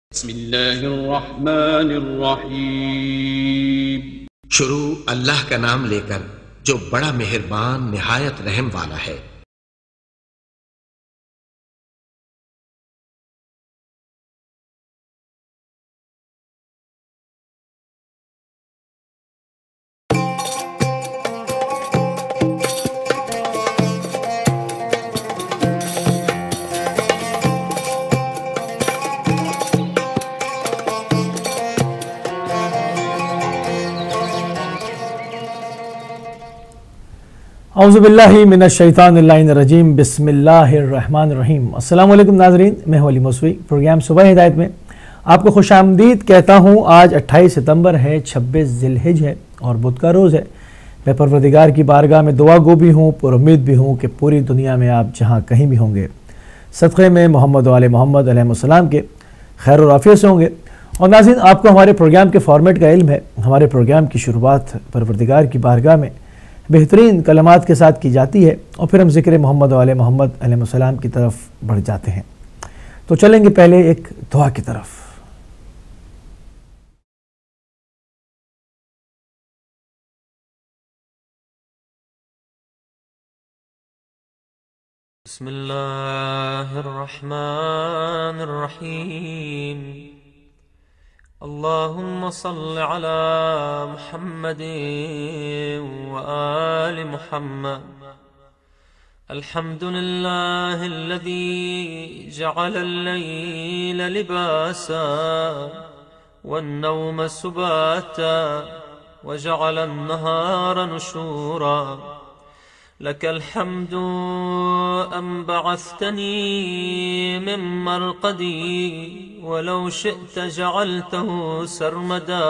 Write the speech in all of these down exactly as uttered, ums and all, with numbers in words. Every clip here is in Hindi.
बिस्मिल्लाहिर्रहमानिर्रहीम। शुरू अल्लाह का नाम लेकर जो बड़ा मेहरबान निहायत रहम वाला है। औज़ुबिल्लाहि मिनश्शैतानिर्रजीम बिस्मिल्लाहिर्रहमानिर्रहीम। अस्सलामु अलैकुम नाज़रीन, मैं हूं अली मौसवी। प्रोग्राम सुबह हिदायत में आपको खुशामदीद कहता हूं। आज अट्ठाईस सितंबर है, छब्बीस ज़िलहिज है और बुध का रोज़ है। मैं परवरदिगार की बारगाह में दुआ गो भी हूँ, पर उम्मीद भी हूँ कि पूरी दुनिया में आप जहाँ कहीं भी होंगे सदक़े में मोहम्मद वाले मोहम्मद अलैहिस्सलाम के खैर और आफियत से होंगे। और नाज़रीन, आपको हमारे प्रोग्राम के फॉर्मेट का इल्म है। हमारे प्रोग्राम की शुरुआत परवरदिगार की बारगाह में बेहतरीन कलमात के साथ की जाती है और फिर हम ज़िक्र मोहम्मद वाले मोहम्मद अलैहिस्सलाम की तरफ बढ़ जाते हैं। तो चलेंगे पहले एक दुआ की तरफ। बिस्मिल्लाहिर्रहमानिर्रहीम। अल्लाहुम्मा सल्लि अला मुहम्मद व आलि मुहम्मद। अल्हम्दुलिल्लाहिल्लज़ी जअलल लैला लिबासा वन्नौमा सुबाता व जअलन नहारा नुशूरा। लकल हम्दु अम बअस्तनी मिन मरक़दी वलौ शिअत जअलतहु सरमदा।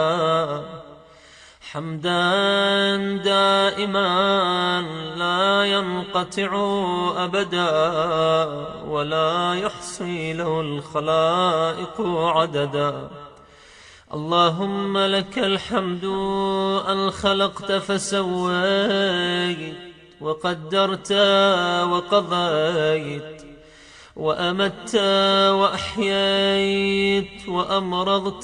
हम्दन दाइमन ला यन्क़तिअ अबदा वला युहसी लहुल ख़लाइक़ु अददा। अल्लाहुम्मा लकल हम्दु अन ख़लक़त फसव्वयत وقدرت وقضيت وأمت وأحييت وأمرضت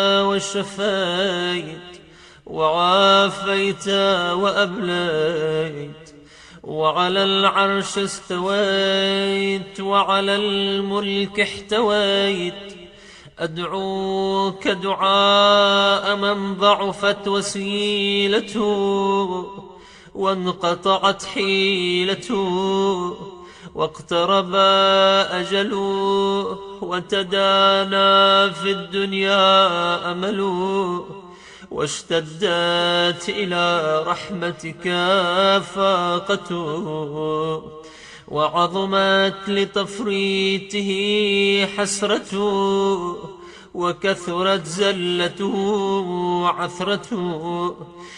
وشفيت وعافيت وأبليت وعلى العرش استويت وعلى الملك احتويت. أدعوك دعاء من ضعفت وسيلته وانقطعت حيلته واقترب أجله وتدانى في الدنيا أمله واشتدت إلى رحمتك فاقته وعظمت لتفريطه حسرته وكثرت زلته وعثرته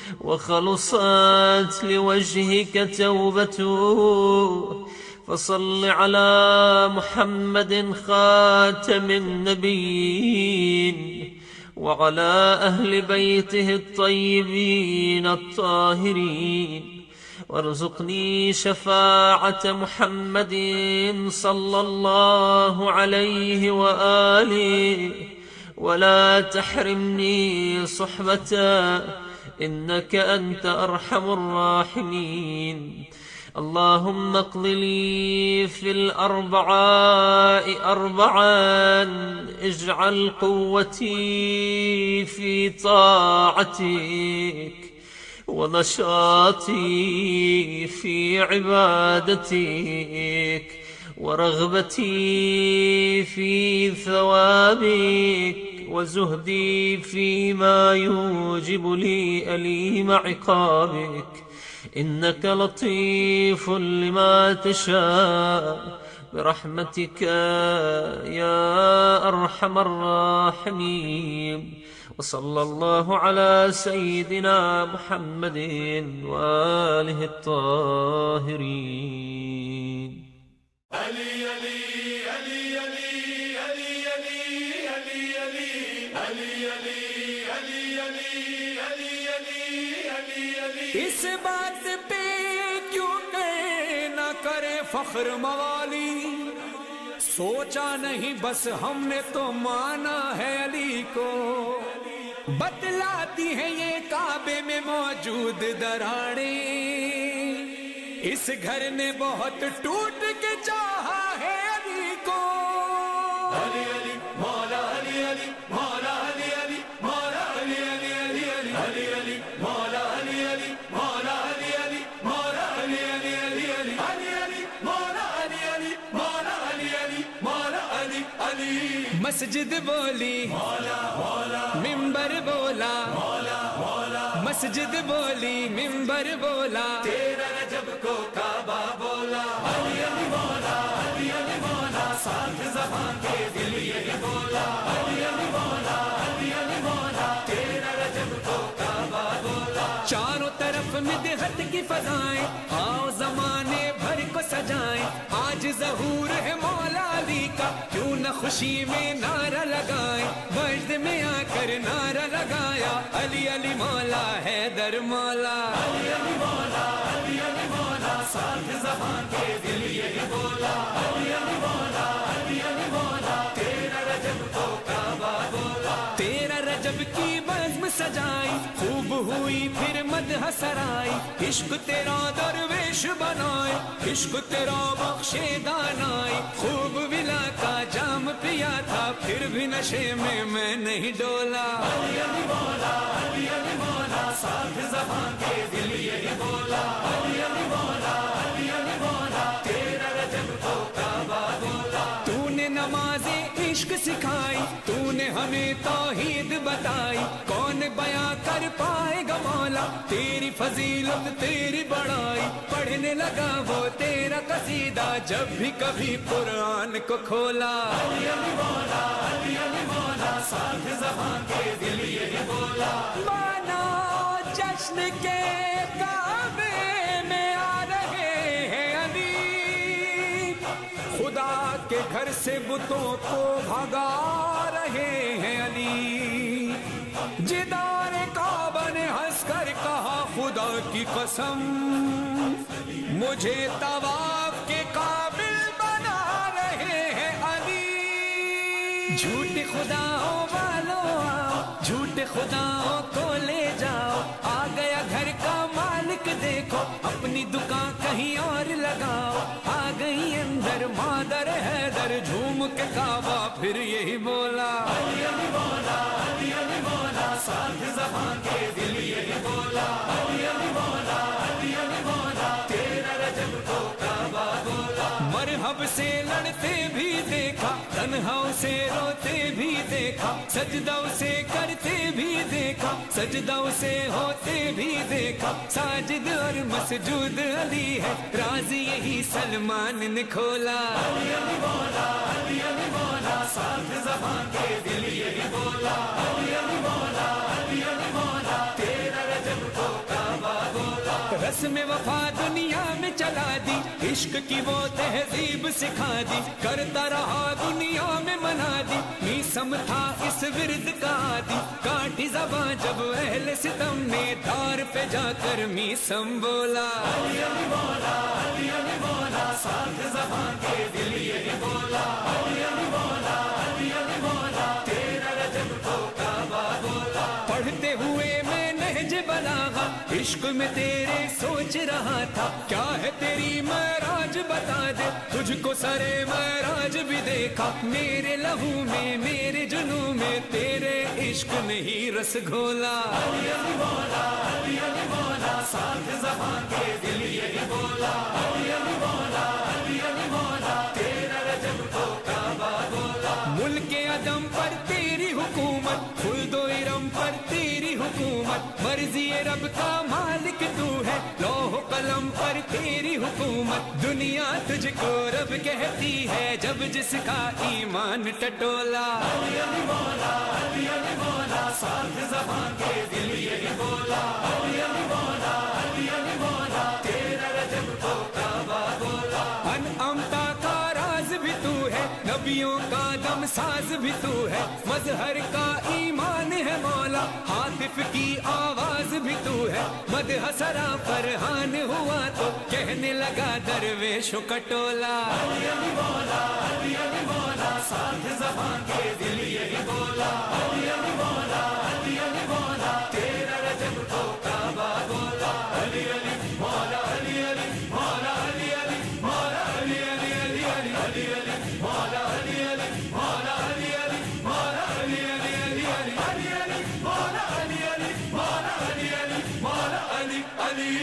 وخلصت لوجهك توبته. فصل على محمد خاتم النبيين وعلى أهل بيته الطيبين الطاهرين وارزقني شفاعة محمد صلى الله عليه وآله ولا تحرمني صحبته إنك أنت أرحم الراحمين. اللهم اقض لي في الأربعاء أربعا اجعل قوتي في طاعتك ونشاطي في عبادتك ورغبتي في ثوابك وزهدي فيما يوجب لي أليم عقابك. إنك لطيف لما تشاء برحمتك يا أرحم الراحمين. وصلى الله على سيدنا محمد وآله الطاهرين. علي علي علي علي علي علي علي علي علي علي علي علي علي। इस बात पे क्यों न करे फख्र मवाली, सोचा नहीं बस हमने तो माना है अली को। बतलाती है ये काबे में मौजूद दरारें, इस घर ने बहुत टूट के चाहा है अली को। अली अली मौला अली अली मौला अली अली मौला अली अली अली अली अली अली मौला अली अली मौला अली अली मौला अली अली अली अली अली अली मौला अली अली मौला अली अली मौला अली अली। मस्जिद बोली मौला मौला, मिंबर बोला मौला मौला, मस्जिद बोली मिंबर बोला, तेरा रजब को काबा बोला। अली अली मौला अली अली मौला, साथ ज़बान के दिल यही बोला। अली अली मौला अली अली मौला, तेरा रजब को काबा बोला। चारों तरफ मिदहत की फजाएं, आओ जमाने भर को सजाएं। आज ज़हूर है मौला अली का, क्यों न खुशी में नारा लगाएं। वजद में आकर नारा लगाया, अली अली मौला है दर मौला। अली अली मौला अली अली मौला, साथ ज़बान के दिल यही बोला। अली अली मौला अली अली मौला, तेरा रजब को काबा बोला। तेरा रजब की बज़्म सजाई, खूब हुई फिर मदह सराई। इश्क तेरा दरवेश बनाए, इश्क तेरा बख्शे दानाई। खूब विला का जाम पिया था, फिर भी नशे में मैं नहीं डोला। अली अली मौला अली अली मौला, साथ ज़बान के दिल यही बोला। अली अली मौला अली अली मौला, तेरा रजब को काबा बोला। तूने नमाज़े इश्क सिखाई, तूने हमें तौहीद बताई। कौन बयां कर पाएगा मौला तेरी फजीलत तेरी बड़ाई। पढ़ने लगा वो तेरा कसीदा, जब भी कभी कुरान को खोला। अली अली मौला अली अली मौला, साथ ज़बान के दिल यही बोला। माना जश्न के काबे में आ रहे हैं अली, खुदा के घर से बुतों को भगा रहे हैं अली। जिदार काबा ने हंसकर कहा खुदा की कसम, मुझे तवाफ के काबिल बना रहे हैं अली। झूठे खुदाओं वालों आओ, झूठे खुदाओं को ले जाओ। आ गया घर का मालिक देखो, अपनी दुकान कहीं और लगाओ। आ गई अंदर मादर हैदर, झूम के काबा फिर यही बोला। अली अली मौला अली अली मौला, साथ ज़बान के दिल यही बोला। अली अली मौला अली अली मौला, तेरा रजब को काबा बोला। मरहब से लड़ते भी देखा, तन्हाओं से रोते भी देखा। सजदाओं से करते भी देखा, सजदाओं से होते भी देखा। साजिद और मसजूद अली है, राज यही सलमान ने खोला। अली अली मौला अली अली मौला, साथ ज़बान के दिल यही बोला। अली अली मौला अली अली मौला, तेरा रजब को काबा बोला। रस्म वफा दुनिया में चला दी, इश्क की वो तहजीब सिखा दी। करता रहा दुनिया में मना दी, मीसम था इस विरद का आदि। काटी ज़बां जब अहले सितम ने, दार पे जाकर मीसम बोला। अली अली मौला अली अली मौला, साथ ज़बान के दिल यही बोला। अली अली मौला अली अली मौला, तेरा रजब को काबा बोला। पढ़ते हुए मैं नहज बलागा, इश्क में तेरे सोच रहा था। क्या है तेरी महराज बता दे, तुझको सरे महराज भी देखा। मेरे लहू में मेरे जुनू में, तेरे इश्क ने ही रस घोला। अली अली मौला अली अली मौला, साथ ज़बान के दिल यही बोला। अली अली मौला अली अली मौला, तेरा रजब को काबा बोला। मुल्के अदम पर तेरी हुकूमत, खुल्दो इरम पर तेरी हुकूमत। मर्जी रब का मालिक तू है, लौह कलम पर तेरी हुकूमत। दुनिया तुझको रब कहती है, जब जिसका ईमान टटोला। अली अली मौला अली अली मौला, साथ ज़बान के दिल यही बोला। अली अली मौला अली अली मौला, तेरा रजब को काबा बोला। अन अमता का राज भी तू है, नबियों का दम साज भी तू है। मजहर का ईमान है मौला, हातिफ की आवाज भी तू है। मदह हसरा फरहान हुआ तो कहने लगा दरवेश कटोला, अली अली मौला अली अली मौला, साथ ज़बान के दिल यही बोला, अली अली मौला अली अली मौला, तेरा रजब को काबा बोला, अली अली मौला अली अली मौला, अली अली मौला अली अली अली अली अली अली मौला अली अली मौला, अली अली मौला अली अली अली अली अली अली मौला अली अली मौला, अली अली मौला अली अली।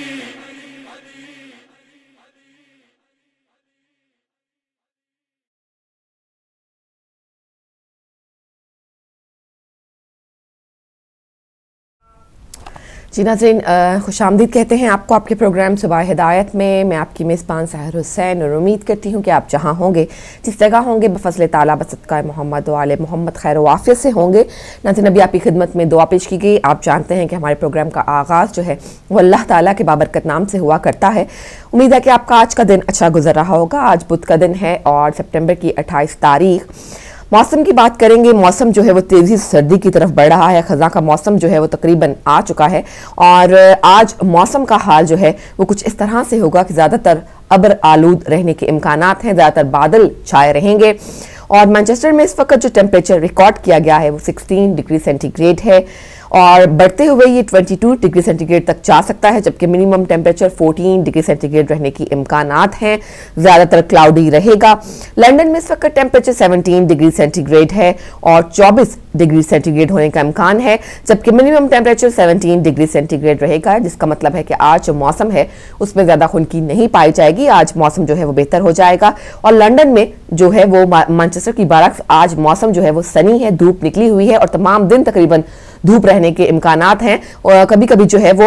जी नाज़रीन, खुशामदीद कहते हैं आपको आपके प्रोग्राम सुबह हिदायत में। मैं आपकी मेज़बान साहिर हुसैन और उम्मीद करती हूँ कि आप जहाँ होंगे, जिस जगह होंगे, बफज़ल ताला बसदक़ा मोहम्मद व आले मोहम्मद खैर वाफ़ियत से होंगे। नाज़रीन, अभी आपकी खिदमत में दुआ पेश की गई। आप जानते हैं कि हमारे प्रोग्राम का आगाज़ जो है वो अल्लाह ताला के बाबरकत नाम से हुआ करता है। उम्मीद है कि आपका आज का दिन अच्छा गुजर रहा होगा। आज बुध का दिन है और सितंबर की अट्ठाईस तारीख। मौसम की बात करेंगे, मौसम जो है वो तेज़ी से सर्दी की तरफ बढ़ रहा है। ख़ज़ां का मौसम जो है वो तकरीबन आ चुका है और आज मौसम का हाल जो है वो कुछ इस तरह से होगा कि ज़्यादातर अबर आलूद रहने के इम्कानात हैं, ज़्यादातर बादल छाए रहेंगे। और मैनचेस्टर में इस वक्त जो टेम्परेचर रिकॉर्ड किया गया है वो सोलह डिग्री सेंटीग्रेड है और बढ़ते हुए ये बाईस डिग्री सेंटीग्रेड तक जा सकता है, जबकि मिनिमम टेम्परेचर चौदह डिग्री सेंटीग्रेड रहने की इम्कानात हैं। ज़्यादातर क्लाउडी रहेगा। लंदन में इस वक्त टेम्परेचर सत्रह डिग्री सेंटीग्रेड है और चौबीस डिग्री सेंटीग्रेड होने का इम्कान है, जबकि मिनिमम टेम्परेचर सत्रह डिग्री सेंटीग्रेड रहेगा, जिसका मतलब है कि आज जो मौसम है उसमें ज़्यादा खुनकी नहीं पाई जाएगी। आज मौसम जो है वो बेहतर हो जाएगा और लंदन में जो है वो मैनचेस्टर की बरक्स आज मौसम जो है वो सनी है, धूप निकली हुई है और तमाम दिन तकरीबन धूप रहने के इम्कानात हैं। और कभी कभी जो है वो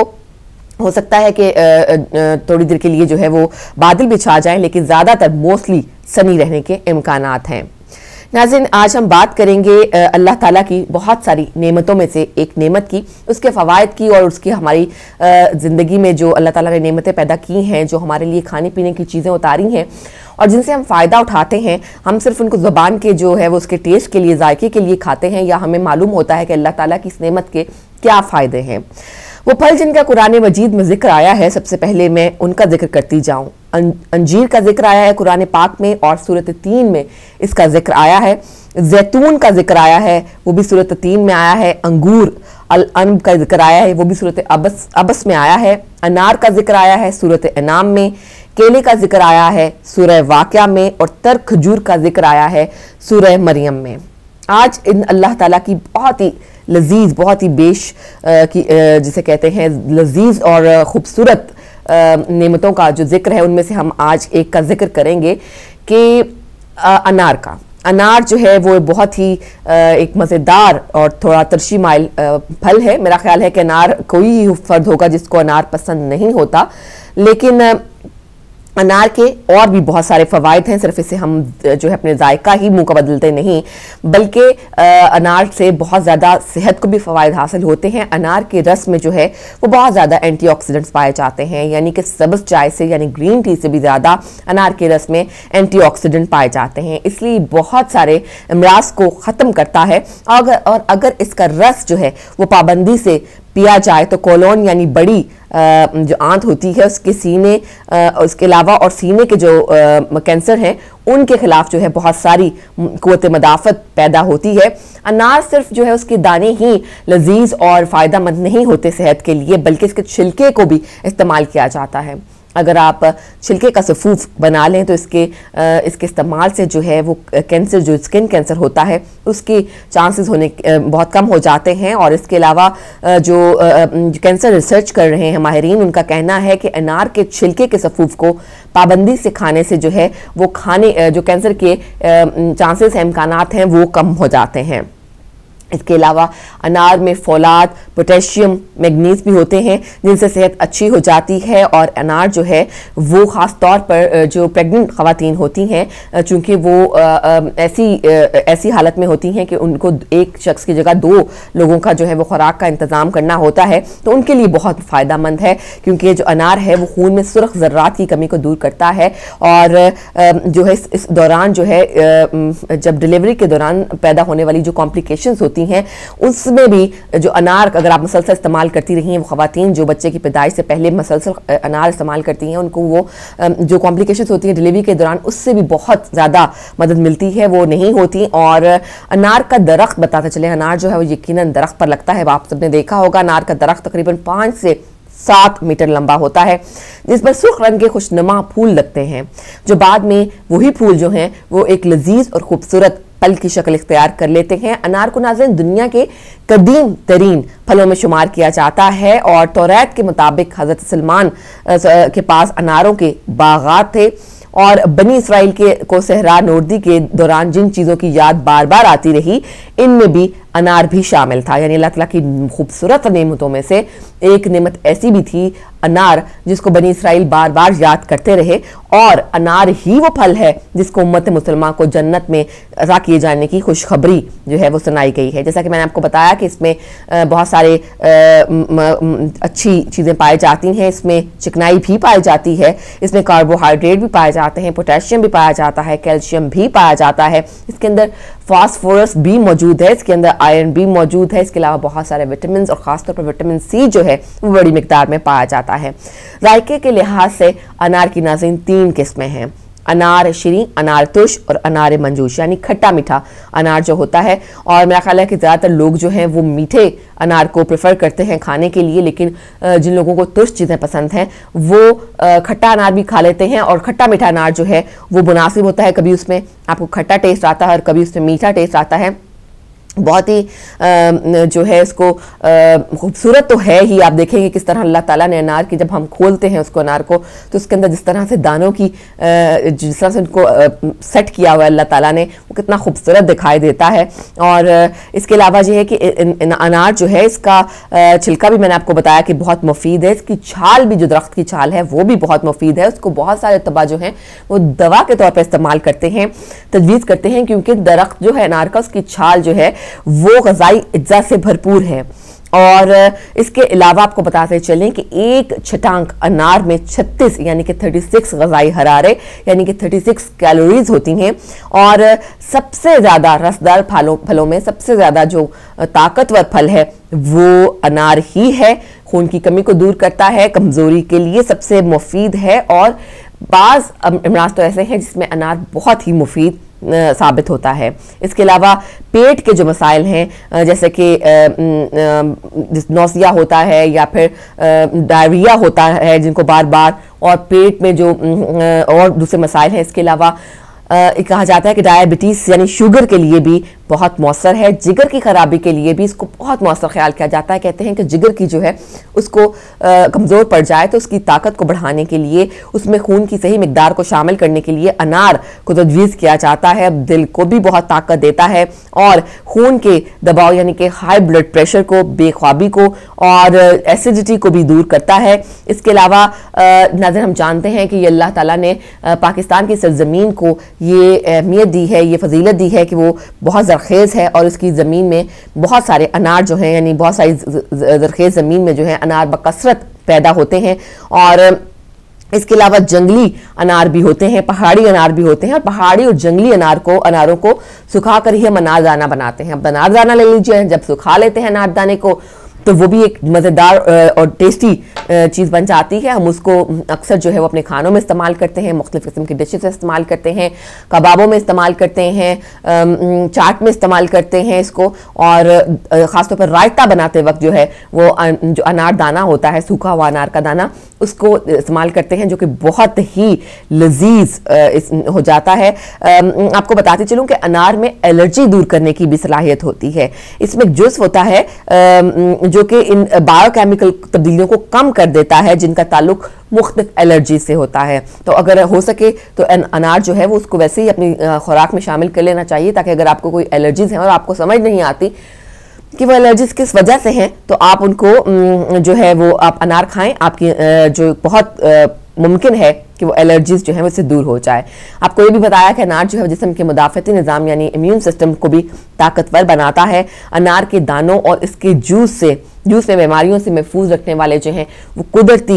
हो सकता है कि थोड़ी देर के लिए जो है वो बादल भी छा जाएं, लेकिन ज़्यादातर मोस्टली सनी रहने के इम्कानात हैं। नाज़रीन, आज हम बात करेंगे अल्लाह ताला की बहुत सारी नेमतों में से एक नेमत की, उसके फ़वाइद की और उसकी हमारी ज़िंदगी में जो अल्लाह ताला ने नेमतें पैदा की हैं, जो हमारे लिए खाने पीने की चीज़ें उतारी हैं और जिनसे हम फ़ायदा उठाते हैं। हम सिर्फ उनको ज़ुबान के जो है वो उसके टेस्ट के लिए, जायके के लिए खाते हैं या हमें मालूम होता है कि अल्लाह ताला की इस नेमत के क्या फ़ायदे हैं। वो फल जिनका कुरान मजीद में जिक्र आया है, सबसे पहले मैं उनका जिक्र करती जाऊँ। अंजीर का जिक्र आया है कुरान पाक में और सूरत तीन में इसका जिक्र आया है। जैतून का जिक्र आया है, वो भी सूरत तीन में आया है। अंगूर अल अनब का जिक्र आया है, वो भी सूरत अबस अबस में आया है। अनार का जिक्र आया है सूरत अनाम में। केले का जिक्र आया है सूरह वाक़या में और तर खजूर का जिक्र आया है सूरह मरियम में। आज इन अल्लाह ताला की बहुत ही लजीज, बहुत ही बेश की जिसे कहते हैं लजीज और ख़ूबसूरत नेमतों का जो जिक्र है, उनमें से हम आज एक का जिक्र करेंगे कि अनार का। अनार जो है वो बहुत ही एक मज़ेदार और थोड़ा तरशी माइल फल है। मेरा ख्याल है कि अनार कोई ही फर्द होगा जिसको अनार पसंद नहीं होता, लेकिन अनार के और भी बहुत सारे फ़वाइद हैं। सिर्फ इसे हम जो है अपने जायका ही मुंह का बदलते नहीं, बल्कि अनार से बहुत ज़्यादा सेहत को भी फ़वाइद हासिल होते हैं। अनार के रस में जो है वो बहुत ज़्यादा एंटीऑक्सीडेंट्स पाए जाते हैं, यानी कि सब्ज़ चाय से यानी ग्रीन टी से भी ज़्यादा अनार के रस में एंटीऑक्सीडेंट पाए जाते हैं, इसलिए बहुत सारे अमराज को ख़त्म करता है। अगर और अगर इसका रस जो है वो पाबंदी से पिया जाए तो कोलोन यानी बड़ी जो आंत होती है उसके सीने, उसके अलावा और सीने के जो कैंसर हैं उनके खिलाफ जो है बहुत सारी क़ुव्वत मदाफ़त पैदा होती है। अनार सिर्फ जो है उसके दाने ही लजीज और फ़ायदा मंद नहीं होते सेहत के लिए, बल्कि इसके छिलके को भी इस्तेमाल किया जाता है। अगर आप छिलके का सफ़ूफ बना लें तो इसके इसके इस्तेमाल से जो है वो कैंसर, जो स्किन कैंसर होता है, उसके चांसेस होने बहुत कम हो जाते हैं। और इसके अलावा जो कैंसर रिसर्च कर रहे हैं माहिरीन, उनका कहना है कि अनार के छिलके के सफ़ूफ को पाबंदी से खाने से जो है वो खाने जो कैंसर के चांसेस हैं, इम्कानात हैं, वो कम हो जाते हैं। इसके अलावा अनार में फोलाद, पोटेशियम, मैग्नीज भी होते हैं जिनसे सेहत अच्छी हो जाती है। और अनार जो है वो ख़ास तौर पर जो प्रेग्नेंट ख़वातीन होती हैं, चूँकि वो ऐसी ऐसी हालत में होती हैं कि उनको एक शख्स की जगह दो लोगों का जो है वो खुराक का इंतज़ाम करना होता है, तो उनके लिए बहुत फ़ायदा मंद है, क्योंकि जो अनार है वो खून में सुर्ख ज़र्रात की कमी को दूर करता है। और जो है इस, इस दौरान जो है जब डिलीवरी के दौरान पैदा होने वाली जो कॉम्प्लिकेशंस होती मिलती हैं, उसमें भी जो अनार अगर आप मसलसल इस्तेमाल करती रही हैं, वो ख़वातीन जो बच्चे की पैदाइश से पहले मसलसल अनार इस्तेमाल करती हैं, उनको वो जो कॉम्प्लिकेशंस होती हैं डिलीवरी के दौरान उससे भी बहुत ज़्यादा मदद मिलती है, वो नहीं होती। और अनार का दरख्त बताते चले, अनार जो है वो यकीनन दरख्त पर लगता है, आप सबने देखा होगा अनार का दरख्त तकरीबन पाँच से सात मीटर लंबा होता है, जिस पर सुर्ख रंग के खुशनुमा फूल लगते हैं, जो बाद में वही फूल जो हैं वो एक लजीज और खूबसूरत फल की शक्ल इख्तियार कर लेते हैं। अनार को नाज़रीन दुनिया के कदीम तरीन फलों में शुमार किया जाता है और तौरात के मुताबिक हज़रत सलमान के पास अनारों के बागात थे और बनी इसराइल के को सहरा नोर्दी के दौरान जिन चीज़ों की याद बार बार आती रही इनमें भी अनार भी शामिल था। यानी अल्लाह ताला की खूबसूरत नेमतों में से एक नेमत ऐसी भी थी अनार, जिसको बनी इसराइल बार बार याद करते रहे, और अनार ही वो फल है जिसको उम्मत मुसलमान को जन्नत में अता किए जाने की खुशखबरी जो है वो सुनाई गई है। जैसा कि मैंने आपको बताया कि इसमें बहुत सारे अच्छी चीज़ें पाई जाती हैं, इसमें चिकनाई भी पाई जाती है, इसमें कार्बोहाइड्रेट भी पाए जाते हैं, पोटेशियम भी पाया जाता है, कैल्शियम भी पाया जाता है, इसके अंदर फास्फोरस भी मौजूद है, इसके अंदर आयरन भी मौजूद है, इसके अलावा बहुत सारे विटामिन और ख़ासतौर पर विटामिन सी जो है वो बड़ी मिकदार में पाया जाता है। जायके के लिहाज से अनार की नाज़रीन तीन किस्में हैं, अनार शीरी, अनार तुश और अनार मंजूश, यानी खट्टा मीठा अनार जो होता है। और मेरा ख्याल है कि ज़्यादातर लोग जो हैं वो मीठे अनार को प्रेफर करते हैं खाने के लिए, लेकिन जिन लोगों को तुश चीज़ें पसंद हैं वो खट्टा अनार भी खा लेते हैं। और खट्टा मीठा अनार जो है वो मुनासिब होता है, कभी उसमें आपको खट्टा टेस्ट आता है और कभी उसमें मीठा टेस्ट आता है। बहुत ही जो है इसको खूबसूरत तो है ही, आप देखेंगे किस तरह अल्लाह ताला ने अनार की, जब हम खोलते हैं उसको अनार को, तो उसके अंदर जिस तरह से दानों की जिस तरह से उनको सेट किया हुआ है अल्लाह ताला ने, वो कितना खूबसूरत दिखाई देता है। और इसके अलावा ये है कि इन, इन अनार जो है इसका छिलका भी मैंने आपको बताया कि बहुत मुफीद है, इसकी छाल भी जो दरख्त की छाल है वो भी बहुत मुफीद है, उसको बहुत सारे तबा जो हैं वो दवा के तौर पर इस्तेमाल करते हैं, तजवीज़ करते हैं, क्योंकि दरख्त जो है अनार का उसकी छाल जो है वो ग़ज़ाई अज्जा से भरपूर है। और इसके अलावा आपको बताते चलें कि एक छटांक अनार में छत्तीस यानी कि छत्तीस ग़ज़ाई हरारे यानी कि छत्तीस कैलोरीज होती हैं। और सबसे ज़्यादा रसदार फलों फलों में सबसे ज़्यादा जो ताकतवर फल है वो अनार ही है, खून की कमी को दूर करता है, कमज़ोरी के लिए सबसे मुफीद है। और बाज़ अमराज तो ऐसे हैं जिसमें अनार बहुत ही मुफीद साबित होता है। इसके अलावा पेट के जो मसाइल हैं जैसे कि नौसिया होता है या फिर डायरिया होता है जिनको बार बार, और पेट में जो और दूसरे मसाइल हैं, इसके अलावा कहा जाता है कि डायबिटीज़ यानी शुगर के लिए भी बहुत मौसर है, जिगर की खराबी के लिए भी इसको बहुत मौसर ख्याल किया जाता है। कहते हैं कि जिगर की जो है उसको कमज़ोर पड़ जाए तो उसकी ताकत को बढ़ाने के लिए, उसमें खून की सही मिकदार को शामिल करने के लिए अनार को तजवीज़ किया जाता है। दिल को भी बहुत ताकत देता है और खून के दबाव यानी कि हाई ब्लड प्रेशर को, बेख्वाबी को और एसिडिटी को भी दूर करता है। इसके अलावा नाज़रीन हम जानते हैं कि अल्लाह ताला ने पाकिस्तान की सरजमीन को ये अहमियत दी है, ये फजीलत दी है कि वो बहुत ज़रखेज़ है और इसकी ज़मीन में बहुत सारे अनार जो हैं यानी बहुत सारी ज़रखेज़ ज़मीन में जो है अनार बकसरत पैदा होते हैं। और इसके अलावा जंगली अनार भी होते हैं, पहाड़ी अनार भी होते हैं, और पहाड़ी और जंगली अनार को अनारों को सुखा कर ही हम अनारदाना बनाते हैं। अब अनारदाना ले लीजिए, जब सुखा लेते हैं अनारदाने को तो वो भी एक मज़ेदार और टेस्टी चीज़ बन जाती है। हम उसको अक्सर जो है वो अपने खानों में इस्तेमाल करते हैं, मुख्तलिफ़ किस्म की डिशेस में इस्तेमाल करते हैं, कबाबों में इस्तेमाल करते हैं, चाट में इस्तेमाल करते हैं इसको, और ख़ासतौर पर रायता बनाते वक्त जो है वो जो अनार दाना होता है, सूखा हुआ अनार का दाना, उसको इस्तेमाल करते हैं जो कि बहुत ही लजीज हो जाता है। आपको बताती चलूँ कि अनार में एलर्जी दूर करने की भी सलाहियत होती है। इसमें एक जुज़ होता है जो कि इन बायोकेमिकल तब्दीलियों को कम कर देता है जिनका ताल्लुक मुख्तलिफ एलर्जी से होता है। तो अगर हो सके तो अनार जो है वो उसको वैसे ही अपनी खुराक में शामिल कर लेना चाहिए, ताकि अगर आपको कोई एलर्जीज हैं और आपको समझ नहीं आती कि वो एलर्जीज किस वजह से हैं तो आप उनको जो है वो आप अनार खाएं, आपकी जो बहुत मुमकिन है कि वो एलर्जीज जो है उससे दूर हो जाए। आपको ये भी बताया कि अनार जो है जिस्म के मुदाफ़ती निज़ाम यानी इम्यून सिस्टम को भी ताकतवर बनाता है। अनार के दानों और इसके जूस से जूस में बीमारियों से महफूज रखने वाले जो हैं वो कुदरती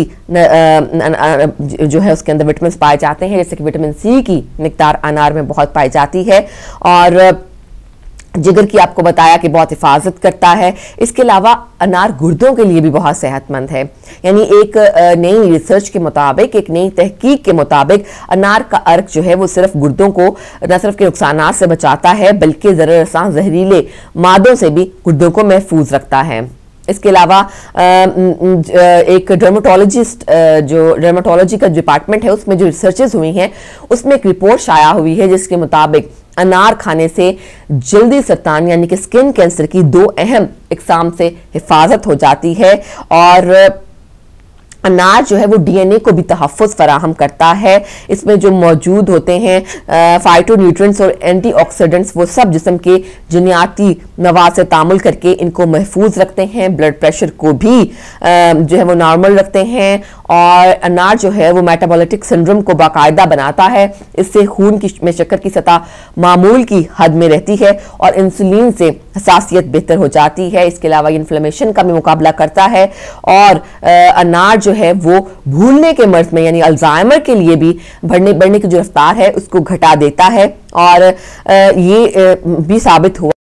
जो है उसके अंदर विटामिन पाए जाते हैं, जैसे कि विटामिन सी की मिकदार अनार में बहुत पाई जाती है। और जिगर की आपको बताया कि बहुत हिफाजत करता है। इसके अलावा अनार गुर्दों के लिए भी बहुत सेहतमंद है। यानी एक नई रिसर्च के मुताबिक, एक नई तहकीक के मुताबिक अनार का अर्क जो है वो सिर्फ गुर्दों को न सिर्फ के नुकसान से बचाता है बल्कि ज़ररसां जहरीले मादों से भी गुर्दों को महफूज रखता है। इसके अलावा एक डर्मेटोलॉजिस्ट जो डर्मेटोलॉजी का डिपार्टमेंट है उसमें जो रिसर्चेस हुई हैं उसमें एक रिपोर्ट शाया हुई है जिसके मुताबिक अनार खाने से जल्दी सरतान यानी कि स्किन कैंसर की दो अहम इकसाम से हिफाजत हो जाती है। और अनार जो है वो डीएनए को भी तहफ़्फ़ुज़ फराहम करता है। इसमें जो मौजूद होते हैं फाइटो न्यूट्रिएंट्स और एंटीऑक्सीडेंट्स वो सब जिस्म के जीनाती मवाद से तामुल करके इनको महफूज रखते हैं, ब्लड प्रेशर को भी जो है वो नॉर्मल रखते हैं। और अनार जो है वो मेटाबॉलिक सिंड्रोम को बाकायदा बनाता है। इससे खून की में शक्कर की सतह मामूल की हद में रहती है और इंसुलिन से हसासियत बेहतर हो जाती है। इसके अलावा इन्फ्लेमेशन का भी मुकाबला करता है और अनार जो है वो भूलने के मर्ज में यानी अल्जाइमर के लिए भी बढ़ने बढ़ने की जो रफ्तार है उसको घटा देता है। और ये भी साबित हुआ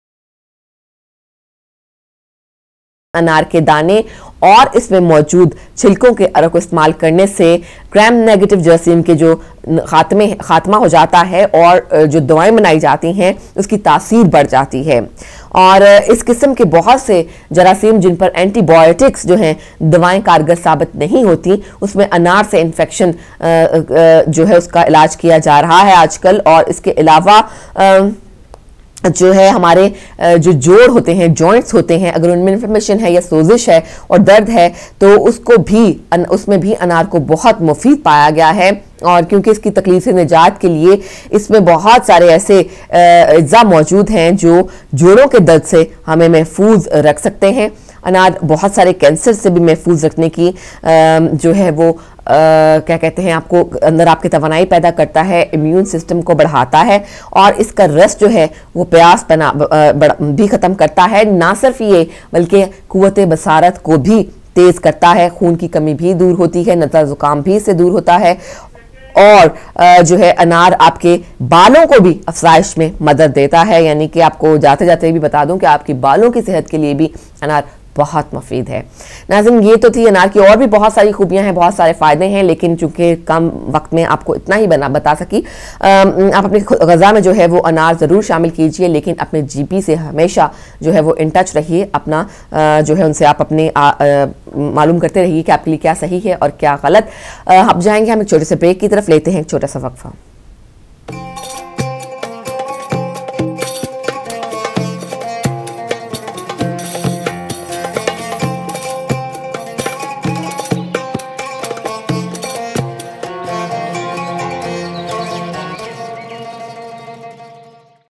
अनार के दाने और इसमें मौजूद छिलकों के अरक को इस्तेमाल करने से ग्राम नेगेटिव जरासीम के जो खात्मे खात्मा हो जाता है और जो दवाएं बनाई जाती हैं उसकी तासीर बढ़ जाती है। और इस किस्म के बहुत से जरासीम जिन पर एंटीबायोटिक्स जो हैं दवाएं कारगर साबित नहीं होती उसमें अनार से इन्फेक्शन जो है उसका इलाज किया जा रहा है आजकल। और इसके अलावा जो है हमारे जो जोड़ होते हैं, जॉइंट्स होते हैं, अगर उनमें इन्फ्लेमेशन है या सोजिश है और दर्द है तो उसको भी उसमें भी अनार को बहुत मुफीद पाया गया है। और क्योंकि इसकी तकलीफ से निजात के लिए इसमें बहुत सारे ऐसे अज्जा मौजूद हैं जो जोड़ों के दर्द से हमें महफूज रख सकते हैं। अनार बहुत सारे कैंसर से भी महफूज रखने की जो है वो आ, क्या कहते हैं आपको अंदर आपके तवानाई पैदा करता है, इम्यून सिस्टम को बढ़ाता है और इसका रस जो है वो प्यास बना भी ख़त्म करता है। ना सिर्फ ये बल्कि कुव्वत बसारत को भी तेज़ करता है, खून की कमी भी दूर होती है, नज़ला ज़ुकाम भी इससे दूर होता है। और जो है अनार आपके बालों को भी अफजाइश में मदद देता है। यानी कि आपको जाते जाते भी बता दूं कि आपकी बालों की सेहत के लिए भी अनार बहुत मुफीद है। नाज़रीन ये तो थी अनार की और भी बहुत सारी खूबियां हैं, बहुत सारे फ़ायदे हैं, लेकिन चूंकि कम वक्त में आपको इतना ही बना बता सकी। आप अपनी ग़िज़ा में जो है वो अनार ज़रूर शामिल कीजिए, लेकिन अपने जीपी से हमेशा जो है वो इन टच रहिए। अपना जो है उनसे आप अपने मालूम करते रहिए कि आपके लिए क्या सही है और क्या गलत। अब जाएंगे हम एक छोटे से ब्रेक की तरफ, लेते हैं एक छोटा सा वक्फा।